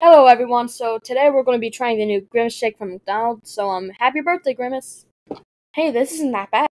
Hello everyone, so today we're going to be trying the new Grimace shake from McDonald's, so happy birthday Grimace! Hey, this isn't that bad.